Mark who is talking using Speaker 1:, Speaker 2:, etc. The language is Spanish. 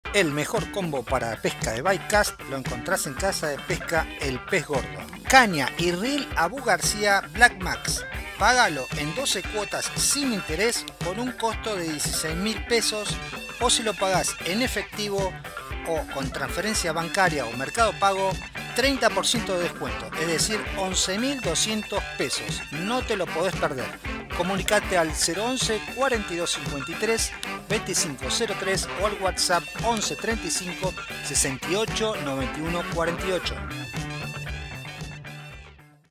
Speaker 1: El mejor combo para pesca de Bytecast lo encontrás en Casa de Pesca El Pez Gordo. Caña y reel Abu García Black Max. Págalo en 12 cuotas sin interés con un costo de 16.000 pesos, o si lo pagás en efectivo o con transferencia bancaria o Mercado Pago, 30% de descuento, es decir, 11.200 pesos. No te lo podés perder. Comunicate al 011 42 53 2503 o al WhatsApp 11 35 68 91 48.